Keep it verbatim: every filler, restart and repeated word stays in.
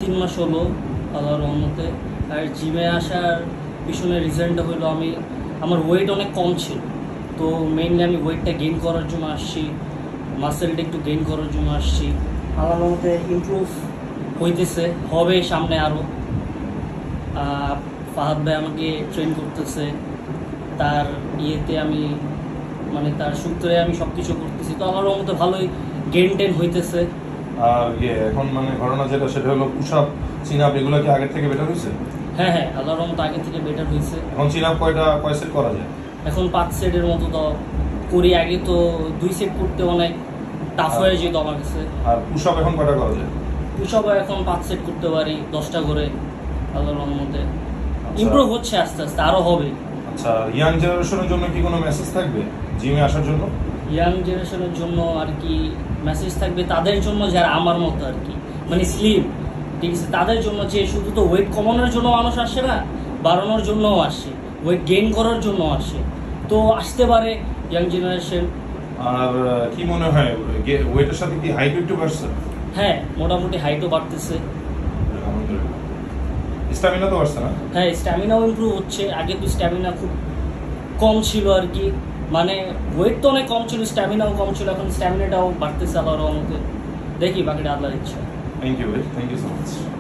তিন মাস হলো আল্লাহর রহমতে। আর জিমে আসার পিছনে রিজনটা হলো আমি আমার ওয়েট অনেক কম ছিল, তো মেইনলি আমি ওয়েটটা গেইন করার জন্য আসছি, মাসেলটা একটু গেইন করার জন্য আসছি। আল্লাহর রহমতে ইমপ্রুভ হইতেছে, হবে সামনে আরও। ফাহাদ ভাই আমাকে ট্রেন করতেছে, তার ইয়েতে আমি মানে তার সূত্রে আমি সব কিছু করতেছি, তো আল্লাহর রহমতে ভালোই গেইন টেন হইতেছে। আর ইয়ে এখন মানে ঘটনা যেটা সেটা হলো পুশ আপ চিন আপ এগুলো কি আগের থেকে বেটার হয়েছে? হ্যাঁ হ্যাঁ আল্লাহর রহমতে আগে থেকে বেটার হয়েছে। এখন চিন আপ কয়টা কয় সেট করা যায়? এখন পাঁচ সেটের মতো তো করি, আগে তো দুই সেট করতে অনেক টাফ হয়ে যেত আমার কাছে। আর পুশ আপ এখন কয়টা করা যায়? পুশ আপ এখন পাঁচ সেট করতে পারি, দশটা করে আল্লাহর রহমতে। ইমপ্রুভ হচ্ছে আস্তে আস্তে, আরও হবে। আচ্ছা, ইয়াং জেনারেশনের জন্য কি কোনো মেসেজ থাকবে জিমে আসার জন্য? ইয়াং জেনারেশনের জন্য আর কি মেসেজ থাকবে, তাদের জন্য যারা আমার মতো আর কি মানে স্লিম, ঠিক আছে, তাদের জন্য যে শুধু তো ওয়েট কমানোর জন্য মানুষ আসে না, বাড়ানোর জন্যও আসে, ওয়েট গেইন করার জন্য আসে, তো আসতে পারে ইয়াং জেনারেশন। আর কি মনে হয় ওয়েটের সাথে কি হাইট একটু বাড়ছে? হ্যাঁ মোটামুটি হাইটও বাড়তেছে, স্ট্যামিনা তো বাড়ছে না? হ্যাঁ স্ট্যামিনাও ইমপ্রুভ হচ্ছে। আগে তো স্ট্যামিনা খুব কম ছিল আর কি, মানে ওয়েট তো অনেক কম ছিল, স্ট্যামিনাও কম ছিল, এখন স্ট্যামিনাটাও বাড়তেছে আল্লাহর রহমতে। দেখি বাকিটা আল্লাহর ইচ্ছা। থ্যাংক ইউ ভাই, থ্যাংক ইউ সো মাচ।